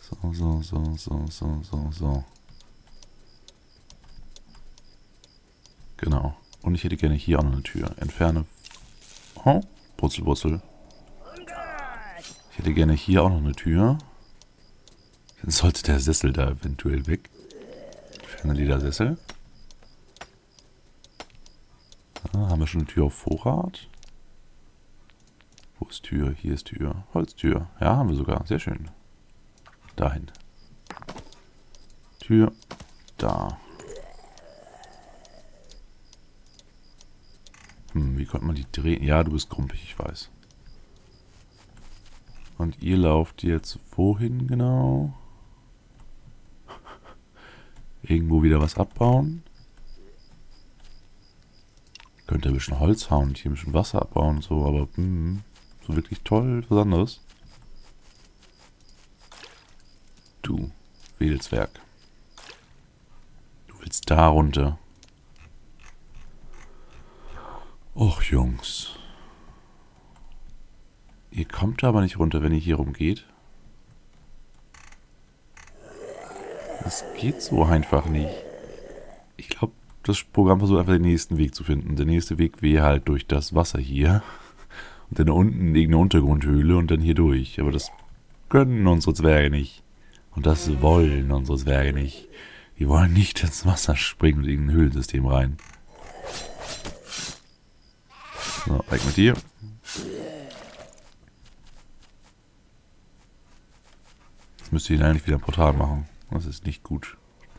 So. Genau. Und ich hätte gerne hier auch noch eine Tür. Entferne. Oh, Purzel. Ich hätte gerne hier auch noch eine Tür. Dann sollte der Sessel da eventuell weg. Entferne Ledersessel. Da haben wir schon eine Tür auf Vorrat. Wo ist Tür? Hier ist Tür. Holztür. Ja, haben wir sogar. Sehr schön. Dahin. Tür. Da. Wie konnte man die drehen? Ja, du bist grumpig, ich weiß. Und ihr lauft jetzt wohin genau? Irgendwo wieder was abbauen. Könnte ein bisschen Holz hauen und hier ein bisschen Wasser abbauen und so, aber so wirklich toll, was anderes. Du, Wedelswerk. Du willst da runter. Och, Jungs. Ihr kommt aber nicht runter, wenn ihr hier rumgeht. Das geht so einfach nicht. Ich glaube, das Programm versucht einfach den nächsten Weg zu finden. Der nächste Weg wäre halt durch das Wasser hier. Und dann unten irgendeine Untergrundhöhle und dann hier durch. Aber das können unsere Zwerge nicht. Und das wollen unsere Zwerge nicht. Die wollen nicht ins Wasser springen und in ein Höhlensystem rein. So, weg mit dir. Jetzt müsst ihr eigentlich wieder ein Portal machen. Das ist nicht gut.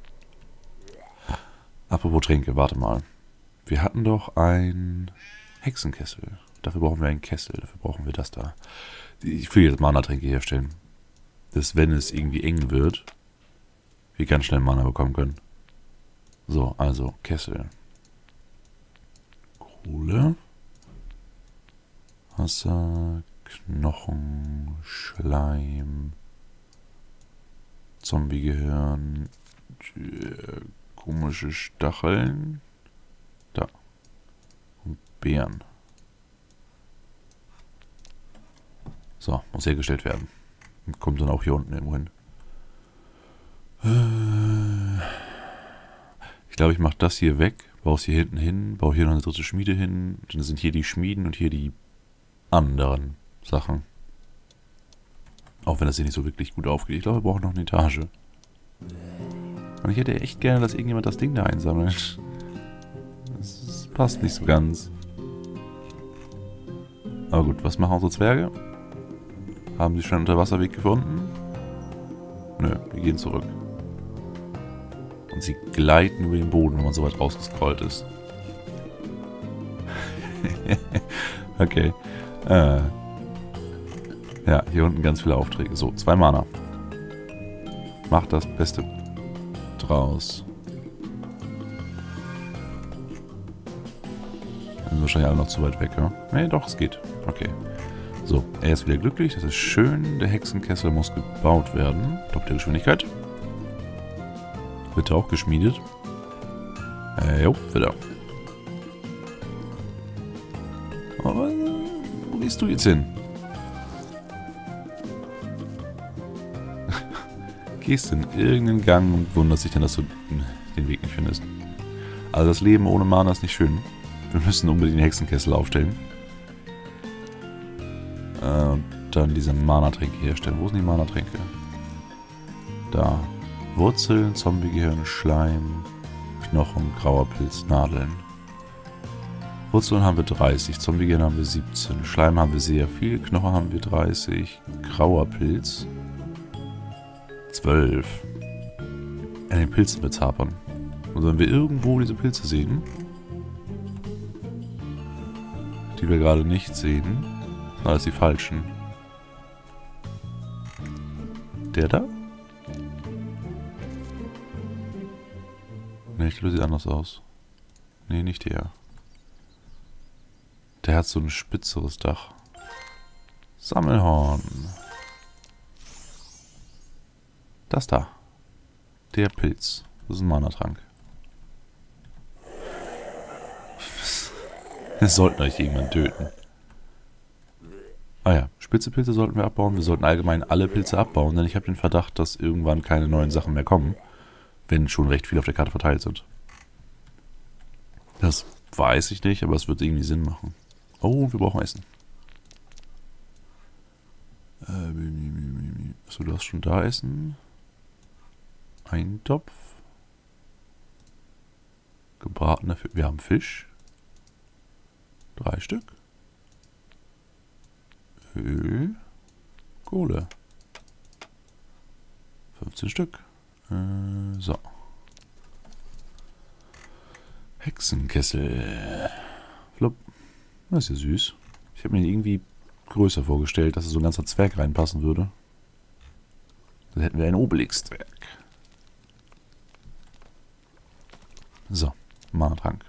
Apropos Tränke, warte mal. Wir hatten doch einen Hexenkessel. Dafür brauchen wir einen Kessel. Dafür brauchen wir das da. Ich will jetzt Mana-Tränke herstellen. Dass, wenn es irgendwie eng wird, wir ganz schnell Mana bekommen können. So, also Kessel. Kohle. Wasser. Knochen. Schleim. Zombie-Gehirn. Komische Stacheln. Da. Und Beeren. So, muss hergestellt werden. Und kommt dann auch hier unten irgendwo hin. Ich glaube, ich mache das hier weg. Baue es hier hinten hin. Baue hier noch eine dritte Schmiede hin. Dann sind hier die Schmieden und hier die anderen Sachen. Auch wenn das hier nicht so wirklich gut aufgeht. Ich glaube, wir brauchen noch eine Etage. Und ich hätte echt gerne, dass irgendjemand das Ding da einsammelt. Das passt nicht so ganz. Aber gut, was machen unsere Zwerge? Haben sie schon einen Unterwasserweg gefunden? Nö, wir gehen zurück. Und sie gleiten über den Boden, wenn man so weit rausgescrollt ist. Okay. Ja, hier unten ganz viele Aufträge. So, 2 Mana. Macht das Beste draus. Dann sind wahrscheinlich alle noch zu weit weg, ja? Nee, doch, es geht. Okay. So, er ist wieder glücklich. Das ist schön. Der Hexenkessel muss gebaut werden. Doppelte Geschwindigkeit. Wird auch geschmiedet. Jo, wird er. Aber wo gehst du jetzt hin? Gehst in irgendeinen Gang und wunderst dich dann, dass du den Weg nicht findest. Also das Leben ohne Mana ist nicht schön. Wir müssen unbedingt den Hexenkessel aufstellen. Und dann diese Mana-Tränke herstellen. Wo sind die Mana-Tränke? Da. Wurzeln, Zombie-Gehirn, Schleim, Knochen, grauer Pilz, Nadeln. Wurzeln haben wir 30, Zombie-Gehirn haben wir 17, Schleim haben wir sehr viel, Knochen haben wir 30, grauer Pilz 12. An den Pilzen wird's hapern. Und wenn wir irgendwo diese Pilze sehen, die wir gerade nicht sehen, sind alles die falschen. Der da? Ne, ich glaube, sieht anders aus. Ne, nicht der. Der hat so ein spitzeres Dach. Sammelhorn. Das da. Der Pilz. Das ist ein Mana-Trank. Wir sollten euch irgendwann töten. Ah ja, spitze Pilze sollten wir abbauen. Wir sollten allgemein alle Pilze abbauen, denn ich habe den Verdacht, dass irgendwann keine neuen Sachen mehr kommen, wenn schon recht viele auf der Karte verteilt sind. Das weiß ich nicht, aber es wird irgendwie Sinn machen. Oh, wir brauchen Essen. Achso, du hast schon da Essen. Eintopf. Gebratener Fisch. Wir haben Fisch. 3 Stück. Öl. Kohle. 15 Stück. So. Hexenkessel. Flop. Das ist ja süß. Ich habe mir irgendwie größer vorgestellt, dass so ein ganzer Zwerg reinpassen würde. Dann hätten wir einen Obelix-Zwerg. So. Mana-Trank.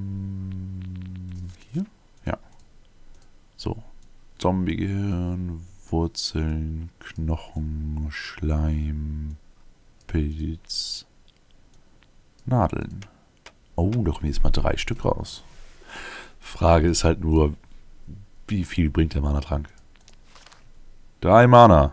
Hier? Ja. So. Zombie-Gehirn, Wurzeln, Knochen, Schleim, Pilz, Nadeln. Oh, da kommen jetzt mal 3 Stück raus. Frage ist halt nur, wie viel bringt der Mana-Trank? 3 Mana.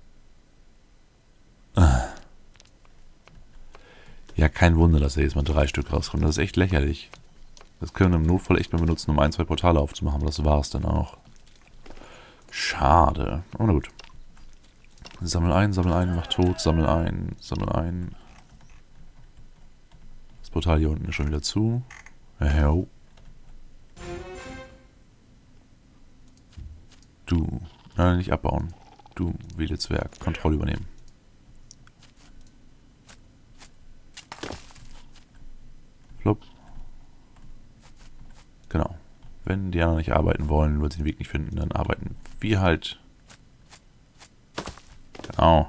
Ja, kein Wunder, dass da jetzt mal 3 Stück rauskommen. Das ist echt lächerlich. Das können wir im Notfall echt mal benutzen, um 1, 2 Portale aufzumachen. Aber das war's dann auch. Schade. Aber na gut. Sammel ein, mach tot, sammel ein, sammel ein. Das Portal hier unten ist schon wieder zu. Jo. Du. Nein, nicht abbauen. Du, wähle Zwerg. Kontrolle übernehmen. Flop. Genau. Wenn die anderen nicht arbeiten wollen, weil sie den Weg nicht finden, dann arbeiten wir halt. Genau.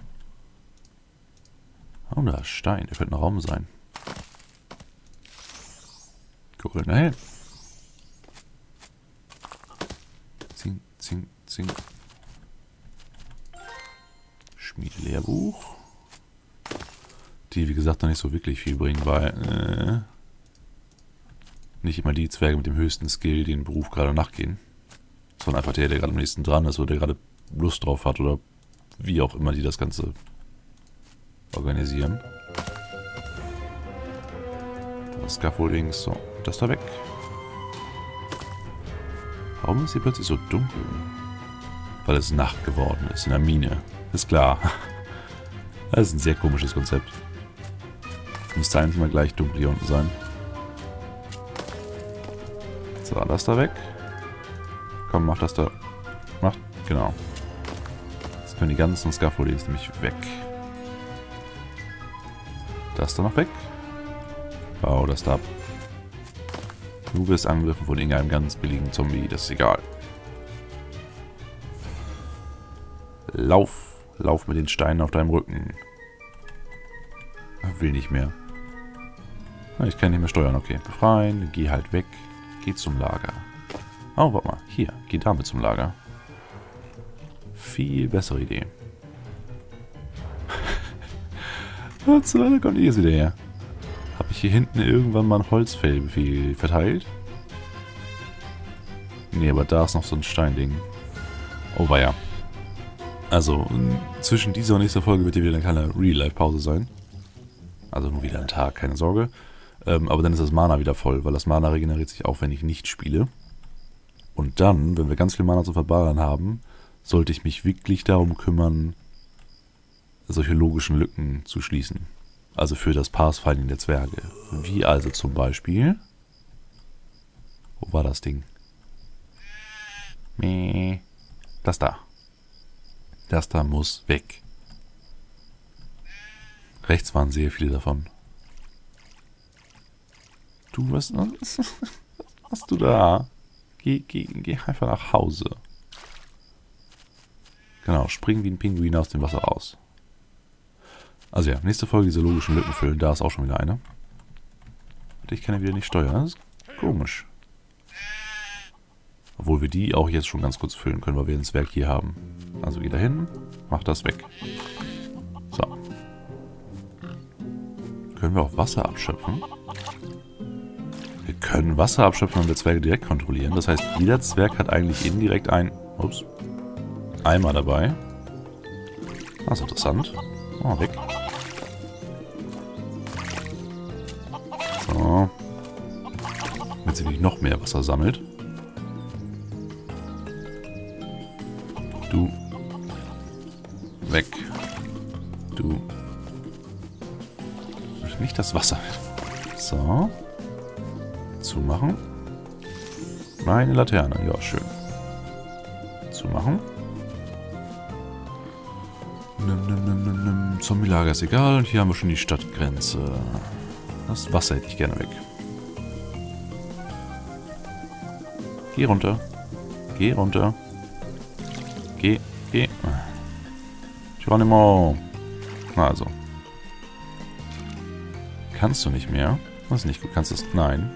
Oh, da ist Stein. Der könnte ein Raum sein. Goldener Helm. Zing, zing, zing. Schmiedelehrbuch. Die, wie gesagt, noch nicht so wirklich viel bringen, weil nicht immer die Zwerge mit dem höchsten Skill den Beruf gerade nachgehen. Sondern einfach der gerade am nächsten dran ist oder der gerade Lust drauf hat oder wie auch immer die das Ganze organisieren. Das Scaffoldings, so, das da weg. Warum ist hier plötzlich so dunkel? Weil es Nacht geworden ist in der Mine. Ist klar. Das ist ein sehr komisches Konzept. Müsste eigentlich mal gleich dunkel hier unten sein. So, das da weg. Komm, mach das da. Mach, genau. Jetzt können die ganzen Scaffoldings nämlich weg. Das da noch weg. Bau das da ab. Du wirst angegriffen von irgendeinem ganz billigen Zombie, das ist egal. Lauf. Lauf mit den Steinen auf deinem Rücken. Will nicht mehr. Ich kann nicht mehr steuern, okay. Befreien, geh halt weg. Geh zum Lager. Oh, warte mal. Hier, geh damit zum Lager. Viel bessere Idee. Was zur Hölle kommt ihr jetzt wieder her? Habe ich hier hinten irgendwann mal ein Holzfellbefehl verteilt? Nee, aber da ist noch so ein Steinding. Oh, weia. Also, zwischen dieser und nächster Folge wird hier wieder eine kleine Real-Life-Pause sein. Also nur wieder ein Tag, keine Sorge. Aber dann ist das Mana wieder voll, weil das Mana regeneriert sich auch, wenn ich nicht spiele. Und dann, wenn wir ganz viel Mana zu verballern haben, sollte ich mich wirklich darum kümmern, solche logischen Lücken zu schließen. Also für das Pathfinding der Zwerge. Wie also zum Beispiel... Wo war das Ding? Das da. Das da muss weg. Rechts waren sehr viele davon. Du, was hast du da? Geh einfach nach Hause. Genau, spring wie ein Pinguin aus dem Wasser raus. Also ja, nächste Folge diese logischen Lücken füllen. Da ist auch schon wieder eine. Und ich kann ja wieder nicht steuern. Das ist komisch. Obwohl wir die auch jetzt schon ganz kurz füllen können, weil wir das Werk hier haben. Also geh da hin, mach das weg. So. Können wir auch Wasser abschöpfen? Wir können Wasser abschöpfen und wir Zwerge direkt kontrollieren. Das heißt, jeder Zwerg hat eigentlich indirekt ein Ups. Eimer dabei. Das ist interessant. Oh, weg. So. Damit sie nicht noch mehr Wasser sammelt. Du. Weg. Du. Nicht das Wasser. So. Zumachen. Meine Laterne. Ja, schön. Zumachen. Zombie-Lager ist egal. Und hier haben wir schon die Stadtgrenze. Das Wasser hätte ich gerne weg. Geh runter. Geh runter. Geh. Geronimo. Also. Kannst du nicht mehr? Was nicht gut? Kannst du es? Nein.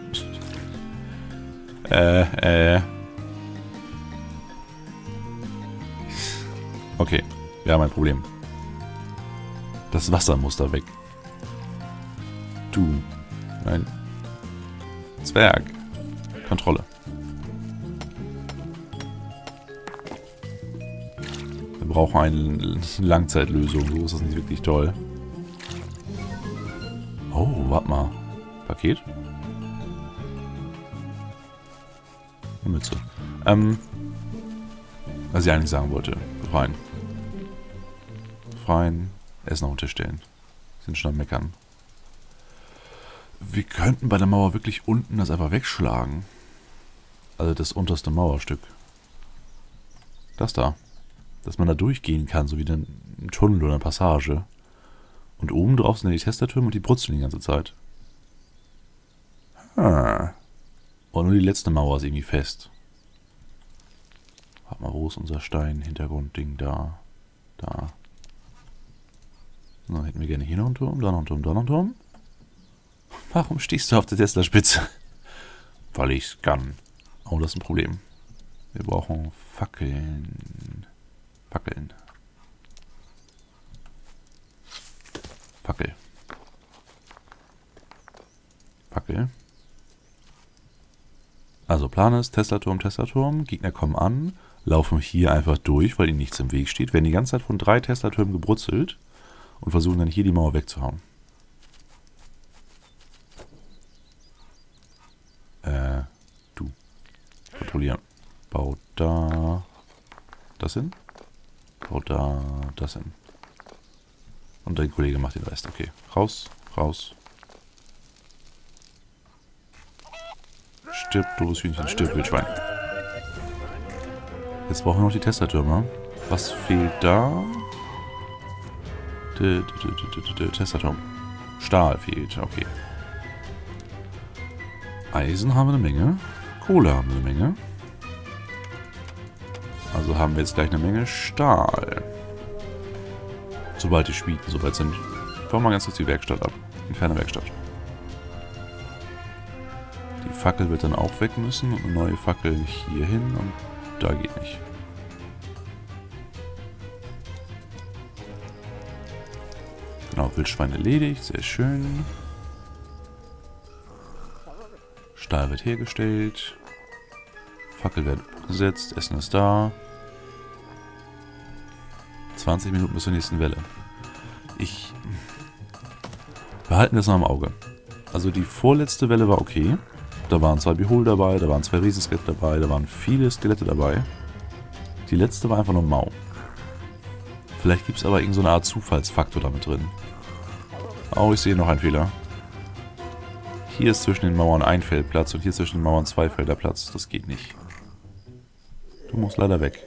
Okay. Wir haben ein Problem. Das Wasser muss da weg. Du. Nein. Zwerg. Kontrolle. Wir brauchen eine Langzeitlösung. So ist das nicht wirklich toll. Oh, warte mal. Paket? Eine Mütze. Was ich eigentlich sagen wollte. Befreien. Befreien. Essen auf den Tisch stellen. Sind schon am Meckern. Wir könnten bei der Mauer wirklich unten das einfach wegschlagen. Also das unterste Mauerstück. Das da. Dass man da durchgehen kann, so wie ein Tunnel oder eine Passage. Und oben drauf sind ja die Testertürme und die brutzeln die ganze Zeit. Und nur die letzte Mauer ist irgendwie fest. Warte mal, wo ist unser Stein-Hintergrund-Ding? Da. Da. Dann hätten wir gerne hier noch einen Turm, da noch einen Turm, da noch einen Turm. Warum stehst du auf der Tesla-Spitze? Weil ich's kann. Oh, das ist ein Problem. Wir brauchen Fackeln. Fackeln. Fackel. Fackel. Also Plan ist Tesla-Turm. Gegner kommen an, laufen hier einfach durch, weil ihnen nichts im Weg steht, werden die ganze Zeit von 3 Tesla-Türmen gebrutzelt und versuchen dann hier die Mauer wegzuhauen. Du. Kontrollieren. Bau da das hin. Bau da das hin. Und dein Kollege macht den Rest. Okay. Raus, raus. Stirb, doofes Hühnchen, stirb, Wildschwein. Jetzt brauchen wir noch die Testertürme. Was fehlt da? Testerturm. Stahl fehlt, okay. Eisen haben wir eine Menge. Kohle haben wir eine Menge. Also haben wir jetzt gleich eine Menge Stahl. Sobald die Schmieden soweit sind. Bauen wir ganz kurz die Werkstatt ab. Eine kleine Werkstatt. Die Fackel wird dann auch weg müssen und eine neue Fackel hier hin und da geht nicht. Genau, Wildschwein erledigt, sehr schön. Stahl wird hergestellt. Fackel wird umgesetzt, Essen ist da. 20 Minuten bis zur nächsten Welle. Wir halten das noch im Auge. Also die vorletzte Welle war okay. Da waren 2 Beholder dabei, da waren 2 Riesenskelette dabei, da waren viele Skelette dabei. Die letzte war einfach nur mau. Vielleicht gibt es aber irgend so eine Art Zufallsfaktor damit drin. Oh, ich sehe noch einen Fehler. Hier ist zwischen den Mauern ein Feldplatz und hier zwischen den Mauern 2 Felder Platz. Das geht nicht. Du musst leider weg.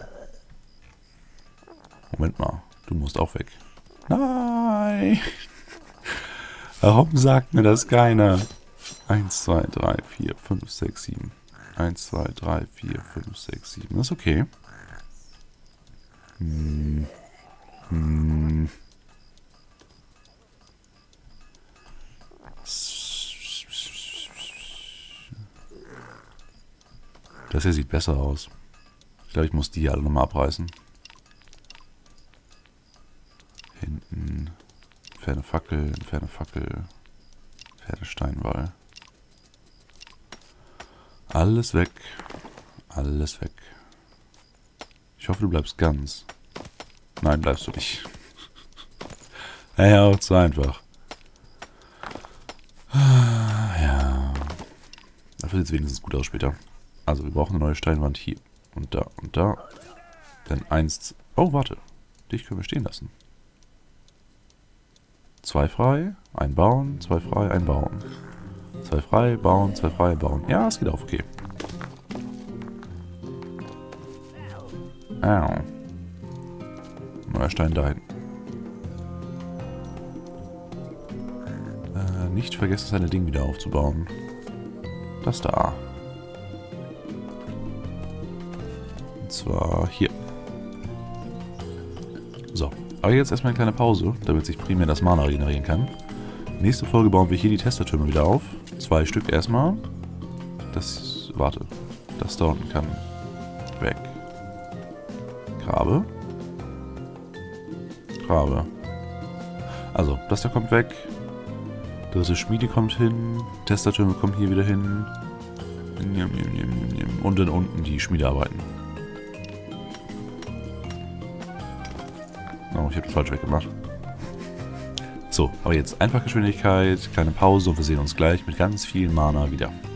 Moment mal, du musst auch weg. Nein! Warum sagt mir das keiner? 1, 2, 3, 4, 5, 6, 7. 1, 2, 3, 4, 5, 6, 7. Das ist okay. Das hier sieht besser aus. Ich glaube, ich muss die alle nochmal abreißen. Hinten. Entferne Fackel, entferne Fackel. Entferne Steinwall. Alles weg. Alles weg. Ich hoffe, du bleibst ganz. Nein, bleibst du nicht. Ja, auch zu einfach. Ja. Dafür sieht es wenigstens gut aus später. Also, wir brauchen eine neue Steinwand hier. Und da und da. Dann 1... Oh, warte. Dich können wir stehen lassen. 2 frei, einbauen, 2 frei, einbauen. 2 frei, bauen, 2 frei, bauen. Ja, es geht auf, okay. Au. Neuer Stein dahin. Nicht vergessen, seine Ding wieder aufzubauen. Das da. Und zwar hier. So. Aber jetzt erstmal eine kleine Pause, damit sich primär das Mana regenerieren kann. Nächste Folge bauen wir hier die Testertürme wieder auf. 2 Stück erstmal. Das... Warte. Das da unten kann weg. Grabe. Grabe. Also, das da kommt weg. Dritte Schmiede kommt hin. Testertürme kommen hier wieder hin. Und dann unten die Schmiedearbeiten. Oh, ich habe das falsch weggemacht. So, aber jetzt Einfachgeschwindigkeit, kleine Pause und wir sehen uns gleich mit ganz viel Mana wieder.